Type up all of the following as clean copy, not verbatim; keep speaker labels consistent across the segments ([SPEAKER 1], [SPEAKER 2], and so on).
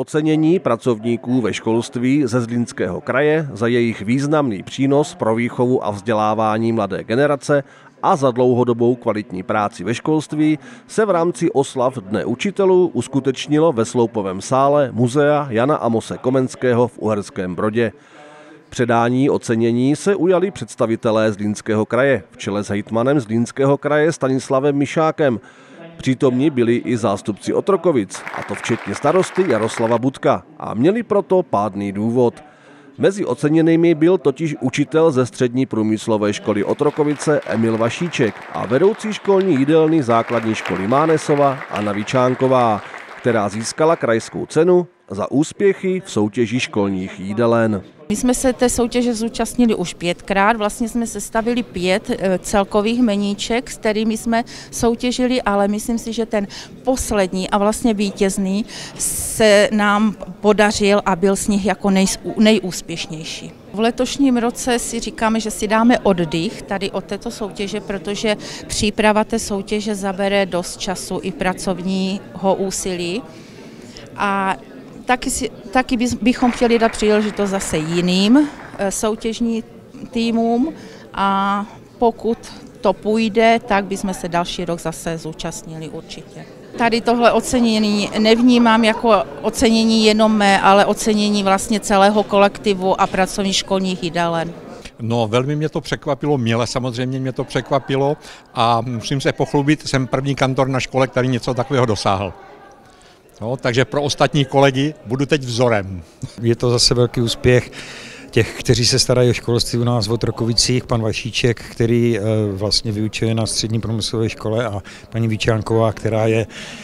[SPEAKER 1] ocenění pracovníků ve školství ze Zlínského kraje za jejich významný přínos pro výchovu a vzdělávání mladé generace a za dlouhodobou kvalitní práci ve školství se v rámci oslav Dne učitelů uskutečnilo ve sloupovém sále Muzea Jana Amose Komenského v Uherském Brodě. Předání ocenění se ujali představitelé Zlínského kraje v čele s hejtmanem Zlínského kraje Stanislavem Mišákem. Přítomní byli i zástupci Otrokovic, a to včetně starosty Jaroslava Budka, a měli proto pádný důvod. Mezi oceněnými byl totiž učitel ze střední průmyslové školy Otrokovice Emil Vašíček a vedoucí školní jídelny základní školy Mánesova Anna Vičánková, která získala krajskou cenu za úspěchy v soutěži školních jídelen.
[SPEAKER 2] My jsme se té soutěže zúčastnili už 5krát, vlastně jsme sestavili 5 celkových meníček, s kterými jsme soutěžili, ale myslím si, že ten poslední a vlastně vítězný se nám podařil a byl z nich jako nejúspěšnější. V letošním roce si říkáme, že si dáme oddych tady od této soutěže, protože příprava té soutěže zabere dost času i pracovního úsilí. A taky bychom chtěli dát příležitost zase jiným soutěžním týmům a pokud to půjde, tak bychom se další rok zase zúčastnili určitě. Tady tohle ocenění nevnímám jako ocenění jenom mé, ale ocenění vlastně celého kolektivu a pracovních školních jídelen.
[SPEAKER 3] No, velmi mě to překvapilo, milé samozřejmě mě to překvapilo a musím se pochlubit, jsem první kantor na škole, který něco takového dosáhl. No, takže pro ostatní kolegy budu teď vzorem.
[SPEAKER 4] Je to zase velký úspěch těch, kteří se starají o školství u nás v Otrokovicích, pan Vašíček, který vlastně vyučuje na střední průmyslové škole, a paní Vičánková, která je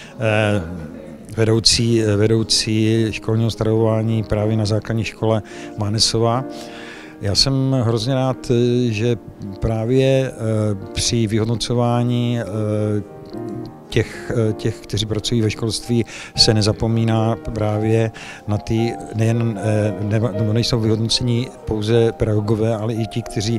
[SPEAKER 4] vedoucí školního stravování právě na základní škole Mánesova. Já jsem hrozně rád, že právě při vyhodnocování těch, kteří pracují ve školství, se nezapomíná právě na ty, nejsou vyhodnocení pouze pedagogové, ale i ti, kteří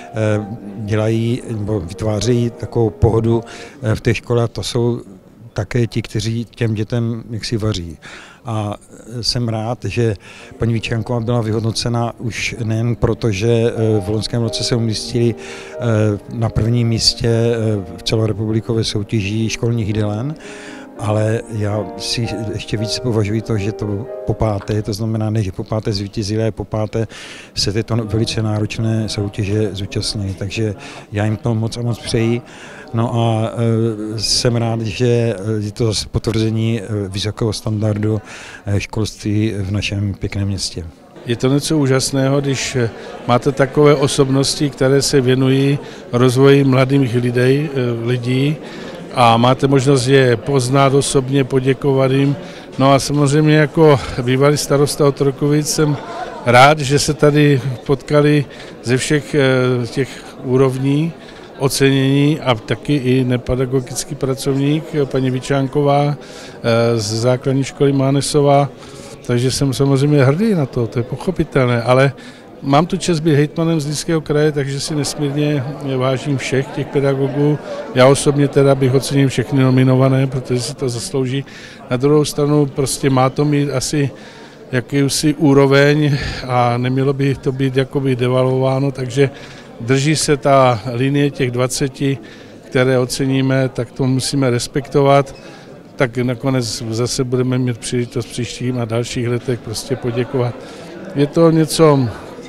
[SPEAKER 4] dělají nebo vytvářejí takovou pohodu v té škole, a to jsou také ti, kteří těm dětem jaksi vaří. A jsem rád, že paní Vičánková byla vyhodnocena už nejen proto, že v loňském roce se umístili na prvním místě v celorepublikové soutěži školních jídelen, ale já si ještě víc považuji to, že to popáté, to znamená ne, že popáté zvítězili, ale popáté se této velice náročné soutěže zúčastnili, takže já jim to moc a moc přeji. No a jsem rád, že je to zase potvrzení vysokého standardu školství v našem pěkném městě.
[SPEAKER 5] Je to něco úžasného, když máte takové osobnosti, které se věnují rozvoji mladých lidí a máte možnost je poznat osobně, poděkovat jim. No a samozřejmě jako bývalý starosta Otrokovic jsem rád, že se tady potkali ze všech těch úrovní ocenění a taky i nepedagogický pracovník, paní Vičánková z základní školy Mánesova, takže jsem samozřejmě hrdý na to je pochopitelné, ale mám tu čest být hejtmanem Zlínského kraje, takže si nesmírně vážím všech těch pedagogů. Já osobně teda bych ocenil všechny nominované, protože si to zaslouží. Na druhou stranu prostě má to mít asi jakýsi úroveň a nemělo by to být jakoby devalvováno, takže drží se ta linie těch 20, které oceníme, tak to musíme respektovat. Tak nakonec zase budeme mít příležitost v příštích a dalších letech prostě poděkovat. Je to něco,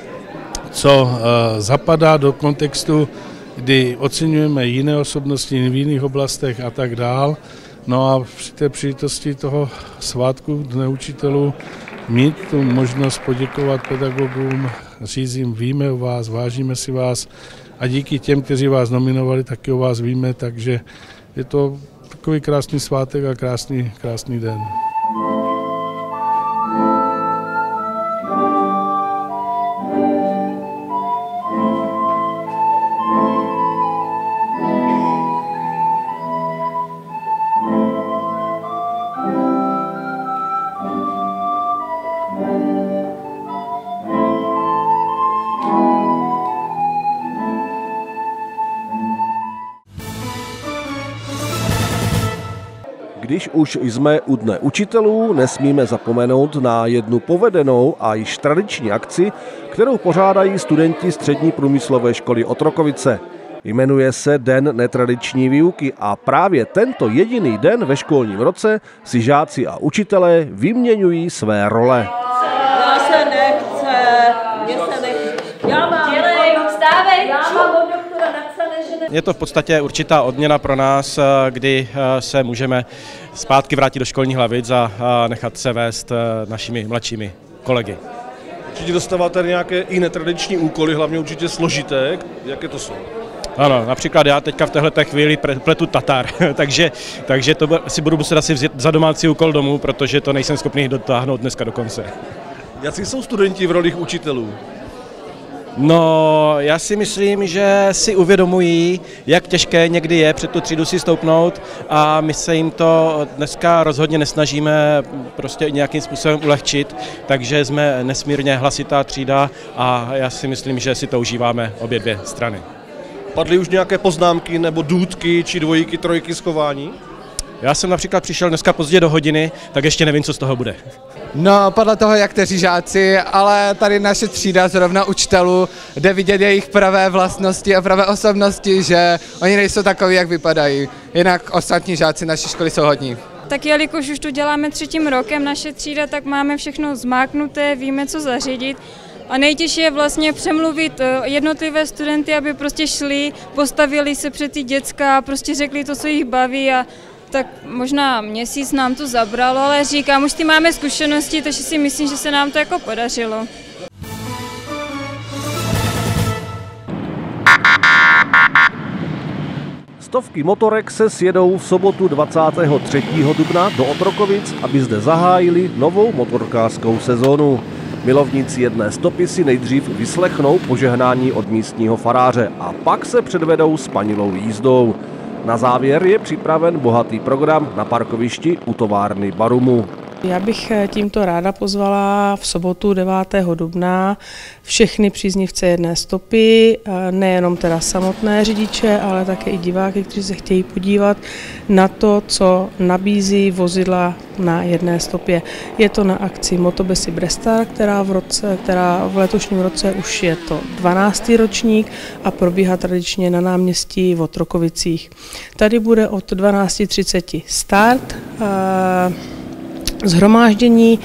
[SPEAKER 5] co zapadá do kontextu, kdy oceňujeme jiné osobnosti v jiných oblastech a tak dál. No a při té příležitosti toho svátku Dne učitelů mít tu možnost poděkovat pedagogům, říct jim, víme o vás, vážíme si vás a díky těm, kteří vás nominovali, taky o vás víme, takže je to takový krásný svátek a krásný den.
[SPEAKER 1] Když už jsme u Dne učitelů, nesmíme zapomenout na jednu povedenou a již tradiční akci, kterou pořádají studenti Střední průmyslové školy Otrokovice. Jmenuje se Den netradiční výuky a právě tento jediný den ve školním roce si žáci a učitelé vyměňují své role.
[SPEAKER 6] Já se nechce, mě se nechce. Já mám od doktora napsané, že ne.
[SPEAKER 7] Je to v podstatě určitá odměna pro nás, kdy se můžeme zpátky vrátit do školních lavic a nechat se vést našimi mladšími kolegy.
[SPEAKER 1] Určitě dostáváte nějaké i netradiční úkoly, hlavně určitě složité. Jaké to jsou?
[SPEAKER 7] Ano, například já teďka v této chvíli pletu tatar, takže to si budu muset asi vzít za domácí úkol domů, protože to nejsem schopný dotáhnout dneska do konce.
[SPEAKER 1] Jací jsou studenti v rolích učitelů?
[SPEAKER 7] No, já si myslím, že si uvědomují, jak těžké někdy je před tu třídu si stoupnout a my se jim to dneska rozhodně nesnažíme prostě nějakým způsobem ulehčit, takže jsme nesmírně hlasitá třída a já si myslím, že si to užíváme obě dvě strany.
[SPEAKER 1] Padly už nějaké poznámky nebo důtky či dvojíky, trojky z chování?
[SPEAKER 7] Já jsem například přišel dneska pozdě do hodiny, tak ještě nevím, co z toho bude.
[SPEAKER 8] No, podle toho, jak kteří žáci, ale tady naše třída zrovna učitelů jde vidět jejich pravé vlastnosti a pravé osobnosti, že oni nejsou takoví, jak vypadají. Jinak ostatní žáci naší školy jsou hodní.
[SPEAKER 9] Tak jelikož už tu děláme 3. rokem naše třída, tak máme všechno zmáknuté, víme, co zařídit. A nejtěžší je vlastně přemluvit jednotlivé studenty, aby prostě šli, postavili se před ty děcka, prostě řekli to, co jich baví a tak možná měsíc nám to zabralo, ale říkám, už ty máme zkušenosti, takže si myslím, že se nám to jako podařilo.
[SPEAKER 1] Stovky motorek se sjedou v sobotu 23. dubna do Otrokovic, aby zde zahájili novou motorkářskou sezónu. Milovníci jedné stopy si nejdřív vyslechnou požehnání od místního faráře a pak se předvedou spanilou jízdou. Na závěr je připraven bohatý program na parkovišti u továrny Barumu.
[SPEAKER 10] Já bych tímto ráda pozvala v sobotu 9. dubna všechny příznivce jedné stopy, nejenom teda samotné řidiče, ale také i diváky, kteří se chtějí podívat na to, co nabízí vozidla na jedné stopě. Je to na akci Motobesy Brestar, která v letošním roce už je to 12. ročník a probíhá tradičně na náměstí v Otrokovicích. Tady bude od 12:30 start. Shromáždění,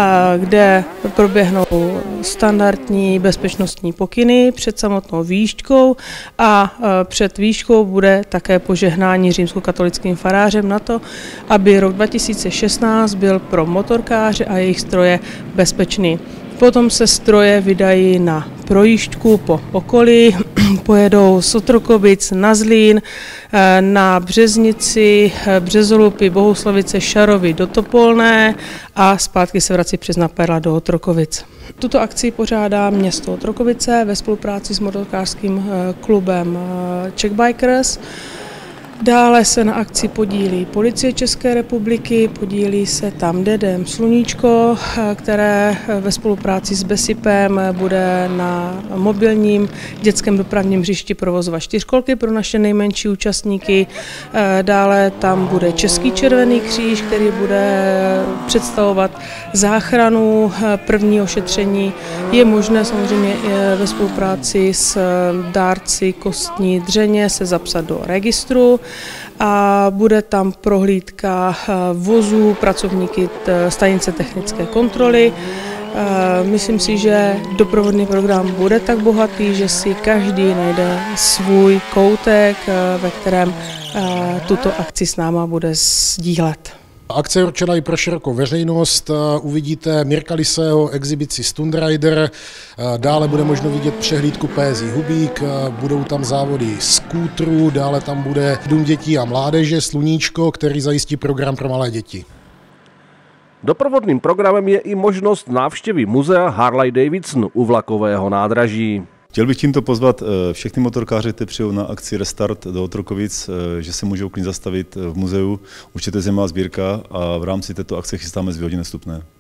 [SPEAKER 10] kde proběhnou standardní bezpečnostní pokyny před samotnou výšťkou a před výškou bude také požehnání římskokatolickým farářem na to, aby rok 2016 byl pro motorkáře a jejich stroje bezpečný. Potom se stroje vydají na projížďku po okolí, pojedou z Otrokovic na Zlín, na Březnici, Březolupy, Bohuslavice, Šarovy do Topolné a zpátky se vrací přes Naperla do Otrokovic. Tuto akci pořádá město Otrokovice ve spolupráci s motorkářským klubem Czech Bikers. Dále se na akci podílí Policie České republiky, podílí se tam DDM Sluníčko, které ve spolupráci s BESIPem bude na mobilním dětském dopravním hřišti provozovat čtyřkolky pro naše nejmenší účastníky. Dále tam bude Český červený kříž, který bude představovat záchranu, první ošetření. Je možné samozřejmě ve spolupráci s dárci kostní dřeně se zapsat do registru. A bude tam prohlídka vozů, pracovníky stanice technické kontroly. Myslím si, že doprovodný program bude tak bohatý, že si každý najde svůj koutek, ve kterém tuto akci s náma bude sdílet.
[SPEAKER 11] Akce je určena i pro širokou veřejnost. Uvidíte Mirka Lisého exibici Stunt Rider, dále bude možno vidět přehlídku PSI Hubík, budou tam závody skútrů, dále tam bude Dům dětí a mládeže Sluníčko, který zajistí program pro malé děti.
[SPEAKER 1] Doprovodným programem je i možnost návštěvy muzea Harley Davidson u vlakového nádraží.
[SPEAKER 12] Chtěl bych tímto pozvat všechny motorkáře, kteří přijou na akci Restart do Otrokovic, že se můžou klidně zastavit v muzeu. Určitě zajímavá sbírka a v rámci této akce chystáme 2 hodiny vstupné.